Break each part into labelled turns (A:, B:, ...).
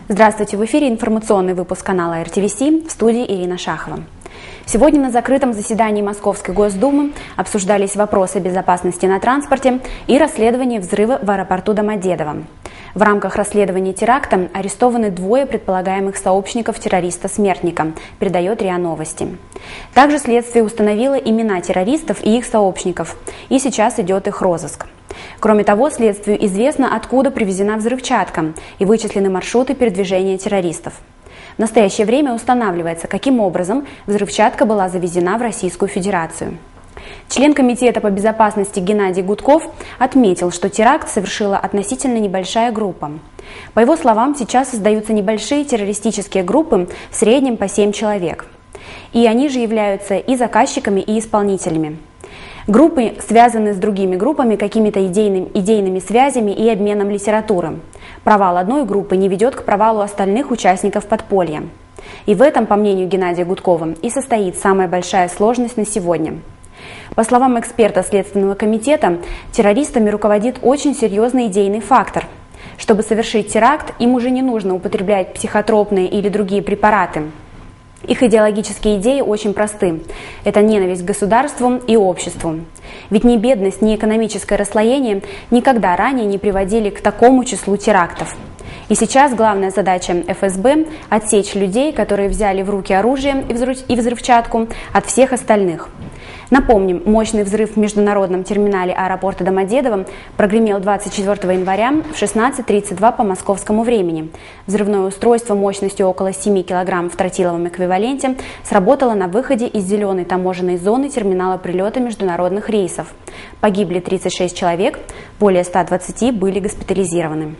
A: Здравствуйте, в эфире информационный выпуск канала РТВС, в студии Ирина Шахова. Сегодня на закрытом заседании Московской Госдумы обсуждались вопросы безопасности на транспорте и расследование взрыва в аэропорту Домодедово. В рамках расследования теракта арестованы двое предполагаемых сообщников террориста-смертника, передает РИА Новости. Также следствие установило имена террористов и их сообщников, и сейчас идет их розыск. Кроме того, следствию известно, откуда привезена взрывчатка и вычислены маршруты передвижения террористов. В настоящее время устанавливается, каким образом взрывчатка была завезена в Российскую Федерацию. Член Комитета по безопасности Геннадий Гудков отметил, что теракт совершила относительно небольшая группа. По его словам, сейчас создаются небольшие террористические группы, в среднем по 7 человек. И они же являются и заказчиками, и исполнителями. Группы связаны с другими группами какими-то идейными связями и обменом литературы. Провал одной группы не ведет к провалу остальных участников подполья. И в этом, по мнению Геннадия Гудкова, и состоит самая большая сложность на сегодня. По словам эксперта Следственного комитета, террористами руководит очень серьезный идейный фактор. Чтобы совершить теракт, им уже не нужно употреблять психотропные или другие препараты. Их идеологические идеи очень просты. Это ненависть к государству и обществу. Ведь ни бедность, ни экономическое расслоение никогда ранее не приводили к такому числу терактов. И сейчас главная задача ФСБ – отсечь людей, которые взяли в руки оружие и взрывчатку, от всех остальных. Напомним, мощный взрыв в международном терминале аэропорта Домодедово прогремел 24 января в 16:32 по московскому времени. Взрывное устройство мощностью около 7 кг в тротиловом эквиваленте сработало на выходе из зеленой таможенной зоны терминала прилета международных рейсов. Погибли 36 человек, более 120 были госпитализированы.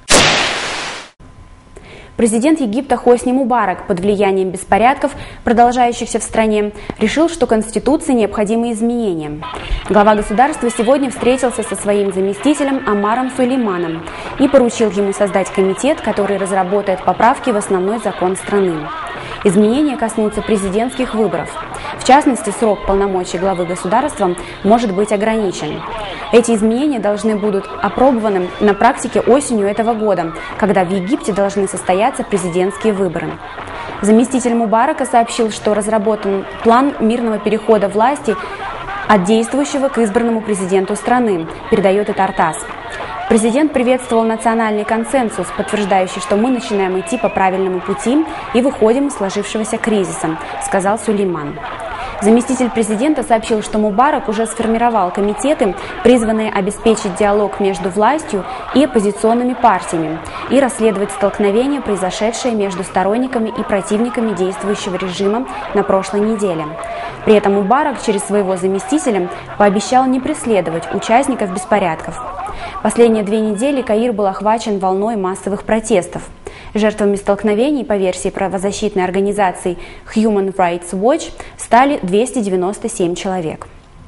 A: Президент Египта Хосни Мубарак под влиянием беспорядков, продолжающихся в стране, решил, что Конституции необходимы изменения. Глава государства сегодня встретился со своим заместителем Омаром Сулейманом и поручил ему создать комитет, который разработает поправки в основной закон страны. Изменения коснутся президентских выборов. В частности, срок полномочий главы государства может быть ограничен. Эти изменения должны будут опробованы на практике осенью этого года, когда в Египте должны состояться президентские выборы. Заместитель Мубарака сообщил, что разработан план мирного перехода власти от действующего к избранному президенту страны, передает это ТАСС. Президент приветствовал национальный консенсус, подтверждающий, что мы начинаем идти по правильному пути и выходим из сложившегося кризиса, сказал Сулейман. Заместитель президента сообщил, что Мубарак уже сформировал комитеты, призванные обеспечить диалог между властью и оппозиционными партиями и расследовать столкновения, произошедшие между сторонниками и противниками действующего режима на прошлой неделе. При этом Мубарак через своего заместителя пообещал не преследовать участников беспорядков. Последние 2 недели Каир был охвачен волной массовых протестов. Жертвами столкновений, по версии правозащитной организации Human Rights Watch, стали 297 человек.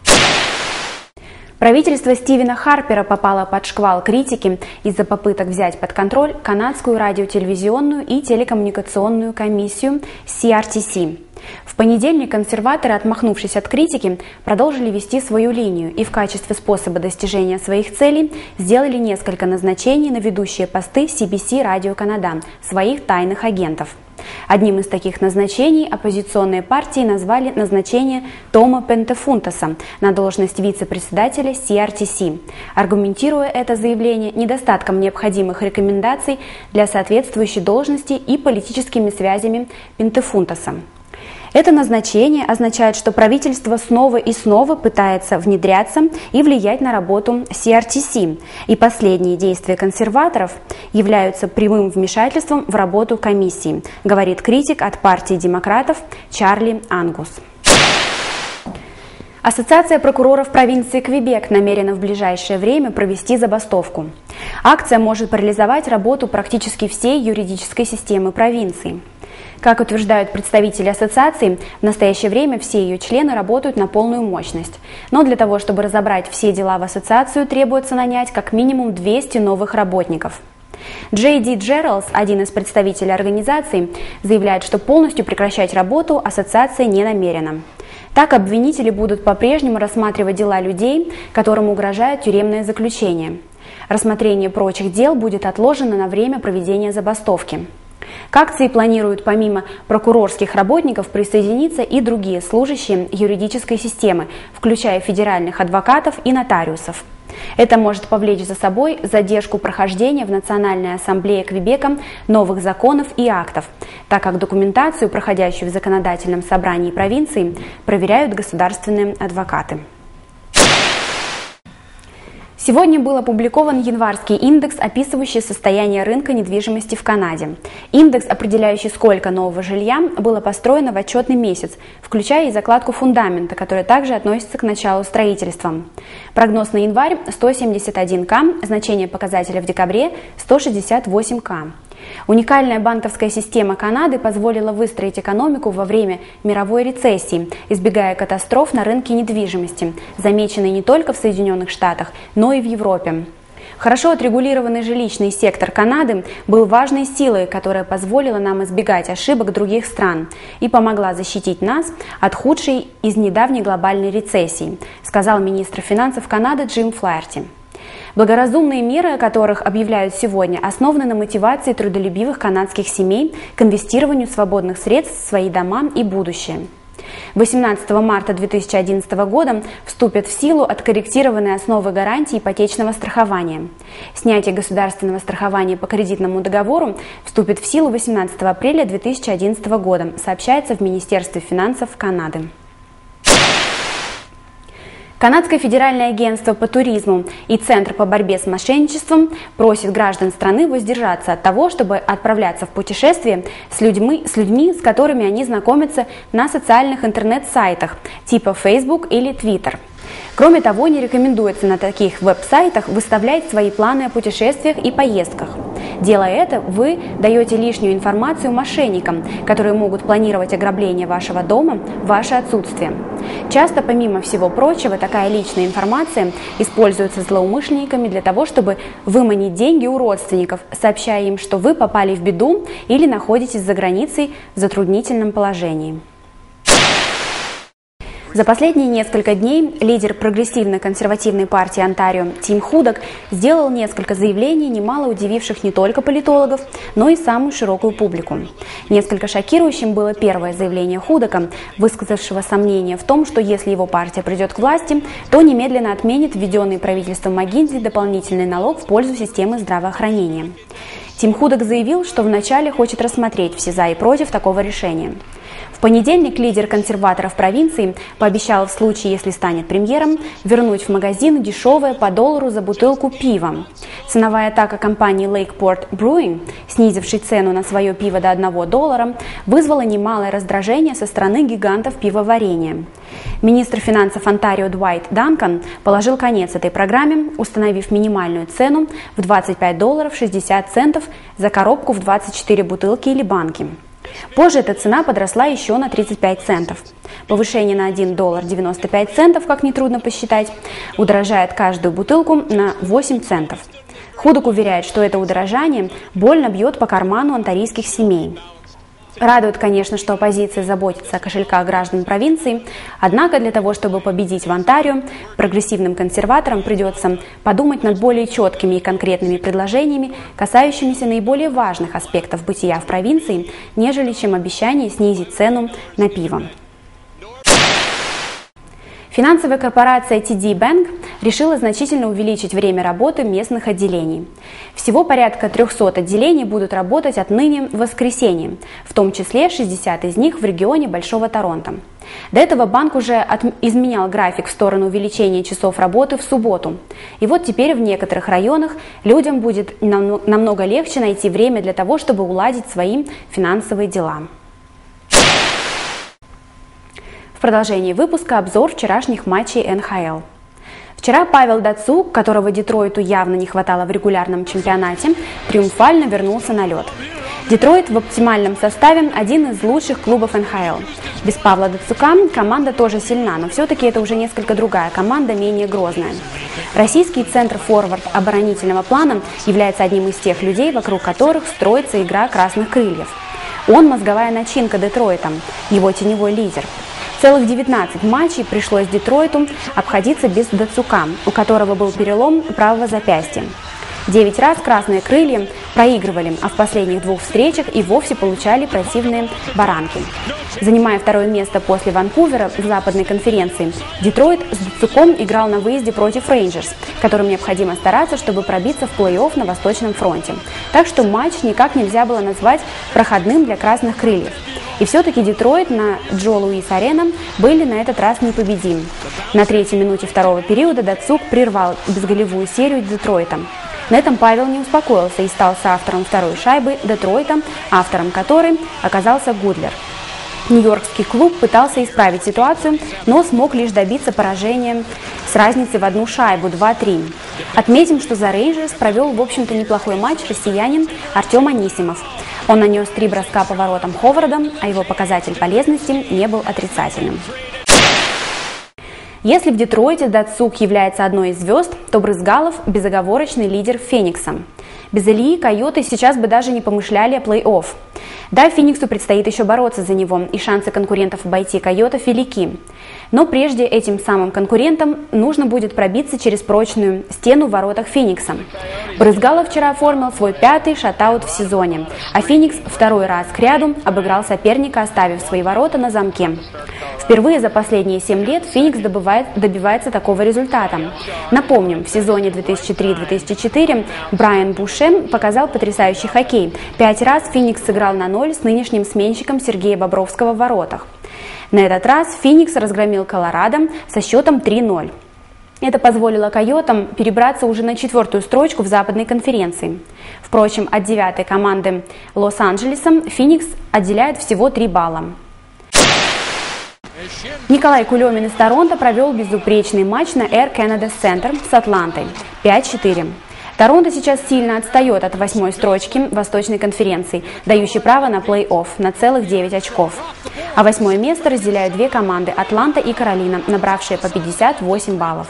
A: Правительство Стивена Харпера попало под шквал критики из-за попыток взять под контроль канадскую радиотелевизионную и телекоммуникационную комиссию CRTC. В понедельник консерваторы, отмахнувшись от критики, продолжили вести свою линию и в качестве способа достижения своих целей сделали несколько назначений на ведущие посты CBC Radio Canada, своих тайных агентов. Одним из таких назначений оппозиционные партии назвали назначение Тома Пентефунтаса на должность вице-председателя CRTC, аргументируя это заявление недостатком необходимых рекомендаций для соответствующей должности и политическими связями Пентефунтаса. Это назначение означает, что правительство снова и снова пытается внедряться и влиять на работу CRTC, и последние действия консерваторов являются прямым вмешательством в работу комиссии, говорит критик от партии демократов Чарли Ангус. Ассоциация прокуроров провинции Квебек намерена в ближайшее время провести забастовку. Акция может парализовать работу практически всей юридической системы провинции. Как утверждают представители ассоциации, в настоящее время все ее члены работают на полную мощность. Но для того, чтобы разобрать все дела в ассоциацию, требуется нанять как минимум 200 новых работников. Джей Ди Джералс, один из представителей организации, заявляет, что полностью прекращать работу ассоциация не намерена. Так обвинители будут по-прежнему рассматривать дела людей, которым угрожает тюремное заключение. Рассмотрение прочих дел будет отложено на время проведения забастовки. К акции планируют помимо прокурорских работников присоединиться и другие служащие юридической системы, включая федеральных адвокатов и нотариусов. Это может повлечь за собой задержку прохождения в Национальной ассамблее Квебека новых законов и актов, так как документацию, проходящую в законодательном собрании провинции, проверяют государственные адвокаты. Сегодня был опубликован январский индекс, описывающий состояние рынка недвижимости в Канаде. Индекс, определяющий, сколько нового жилья было построено в отчетный месяц, включая и закладку фундамента, которая также относится к началу строительства. Прогноз на январь – 171К, значение показателя в декабре – 168К. Уникальная банковская система Канады позволила выстроить экономику во время мировой рецессии, избегая катастроф на рынке недвижимости, замеченной не только в Соединенных Штатах, но и в Европе. Хорошо отрегулированный жилищный сектор Канады был важной силой, которая позволила нам избегать ошибок других стран и помогла защитить нас от худшей из недавней глобальной рецессии, сказал министр финансов Канады Джим Флаерти. Благоразумные меры, о которых объявляют сегодня, основаны на мотивации трудолюбивых канадских семей к инвестированию свободных средств в свои дома и будущее. 18 марта 2011 года вступят в силу откорректированные основы гарантии ипотечного страхования. Снятие государственного страхования по кредитному договору вступит в силу 18 апреля 2011 года, сообщается в Министерстве финансов Канады. Канадское федеральное агентство по туризму и Центр по борьбе с мошенничеством просит граждан страны воздержаться от того, чтобы отправляться в путешествие с людьми, с которыми они знакомятся на социальных интернет-сайтах типа Facebook или Twitter. Кроме того, не рекомендуется на таких веб-сайтах выставлять свои планы о путешествиях и поездках. Делая это, вы даете лишнюю информацию мошенникам, которые могут планировать ограбление вашего дома в ваше отсутствие. Часто, помимо всего прочего, такая личная информация используется злоумышленниками для того, чтобы выманить деньги у родственников, сообщая им, что вы попали в беду или находитесь за границей в затруднительном положении. За последние несколько дней лидер прогрессивно-консервативной партии Онтарио Тим Худак сделал несколько заявлений, немало удививших не только политологов, но и самую широкую публику. Несколько шокирующим было первое заявление Худака, высказавшего сомнение в том, что если его партия придет к власти, то немедленно отменит введенный правительством Маккензи дополнительный налог в пользу системы здравоохранения. Тим Худак заявил, что вначале хочет рассмотреть все за и против такого решения. В понедельник лидер консерваторов провинции пообещал в случае, если станет премьером, вернуть в магазин дешевое по $1 за бутылку пива. Ценовая атака компании Lakeport Brewing, снизившей цену на свое пиво до $1, вызвала немалое раздражение со стороны гигантов пивоварения. Министр финансов Онтарио Дуайт Данкан положил конец этой программе, установив минимальную цену в $25.60 за коробку в 24 бутылки или банки. Позже эта цена подросла еще на 35 центов. Повышение на $1.95, как нетрудно посчитать, удорожает каждую бутылку на 8 центов. Худак уверяет, что это удорожание больно бьет по карману онтарийских семей. Радует, конечно, что оппозиция заботится о кошельках граждан провинции, однако для того, чтобы победить в Онтарио, прогрессивным консерваторам придется подумать над более четкими и конкретными предложениями, касающимися наиболее важных аспектов бытия в провинции, нежели чем обещание снизить цену на пиво. Финансовая корпорация TD Bank решила значительно увеличить время работы местных отделений. Всего порядка 300 отделений будут работать отныне в воскресенье, в том числе 60 из них в регионе Большого Торонто. До этого банк уже изменял график в сторону увеличения часов работы в субботу. И вот теперь в некоторых районах людям будет намного легче найти время для того, чтобы уладить свои финансовые дела. В продолжении выпуска обзор вчерашних матчей НХЛ. Вчера Павел Дацук, которого Детройту явно не хватало в регулярном чемпионате, триумфально вернулся на лед. Детройт в оптимальном составе один из лучших клубов НХЛ. Без Павла Дацука команда тоже сильна, но все-таки это уже несколько другая команда, менее грозная. Российский центр-форвард оборонительного плана является одним из тех людей, вокруг которых строится игра красных крыльев. Он мозговая начинка Детройта, его теневой лидер. Целых 19 матчей пришлось Детройту обходиться без Дацука, у которого был перелом правого запястья. 9 раз красные крылья проигрывали, а в последних двух встречах и вовсе получали противные баранки. Занимая второе место после Ванкувера в Западной конференции, Детройт с Дацуком играл на выезде против Рейнджерс, которым необходимо стараться, чтобы пробиться в плей-офф на Восточном фронте. Так что матч никак нельзя было назвать проходным для красных крыльев. И все-таки Детройт на Джо Луис-Арена были на этот раз непобедим. На 3-й минуте второго периода Дацук прервал безголевую серию Детройта. На этом Павел не успокоился и стал соавтором второй шайбы Детройта, автором которой оказался Гудлер. Нью-Йоркский клуб пытался исправить ситуацию, но смог лишь добиться поражения с разницей в одну шайбу 2-3. Отметим, что за Рейнджерс провел, в общем-то, неплохой матч россиянин Артем Анисимов. Он нанес 3 броска по воротам Ховарда, а его показатель полезности не был отрицательным. Если в Детройте Дацук является одной из звезд, то Брызгалов – безоговорочный лидер Феникса. Без Ильи койоты сейчас бы даже не помышляли о плей-офф. Да, Фениксу предстоит еще бороться за него, и шансы конкурентов обойти койотов велики. Но прежде этим самым конкурентам нужно будет пробиться через прочную стену в воротах Феникса. Брызгалов вчера оформил свой 5-й шатаут в сезоне, а Феникс второй раз кряду обыграл соперника, оставив свои ворота на замке. Впервые за последние 7 лет Феникс добивается такого результата. Напомним, в сезоне 2003-2004 Брайан Буше показал потрясающий хоккей. 5 раз Феникс сыграл на 0 с нынешним сменщиком Сергея Бобровского в воротах. На этот раз Феникс разгромил Колорадо со счетом 3-0. Это позволило койотам перебраться уже на 4-ю строчку в Западной конференции. Впрочем, от 9-й команды Лос-Анджелеса Феникс отделяет всего 3 балла. Николай Кулемин из Торонто провел безупречный матч на Air Canada Center с Атлантой 5-4. Торонто сейчас сильно отстает от 8-й строчки Восточной конференции, дающей право на плей-офф на целых 9 очков. А 8-е место разделяют 2 команды – Атланта и Каролина, набравшие по 58 баллов.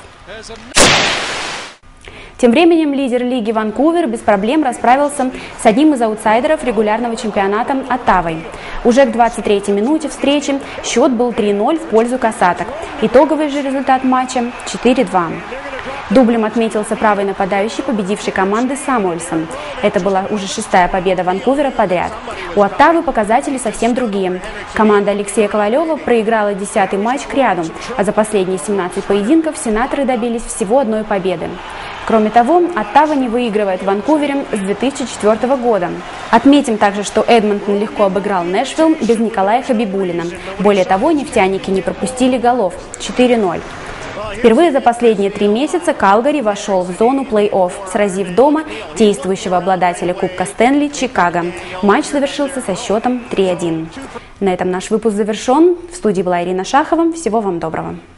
A: Тем временем лидер лиги Ванкувер без проблем расправился с одним из аутсайдеров регулярного чемпионата Оттавой. Уже к 23-й минуте встречи счет был 3-0 в пользу касаток. Итоговый же результат матча 4-2. Дублем отметился правый нападающий победившей команды Самуэльсон. Это была уже 6-я победа Ванкувера подряд. У Оттавы показатели совсем другие. Команда Алексея Ковалева проиграла 10-й матч кряду, а за последние 17 поединков сенаторы добились всего 1 победы. Кроме того, Оттава не выигрывает в Ванкувере с 2004 года. Отметим также, что Эдмонтон легко обыграл Нэшвилл без Николая Хабибуллина. Более того, нефтяники не пропустили голов – 4-0. Впервые за последние 3 месяца Калгари вошел в зону плей-офф, сразив дома действующего обладателя Кубка Стэнли Чикаго. Матч завершился со счетом 3-1. На этом наш выпуск завершен. В студии была Ирина Шахова. Всего вам доброго.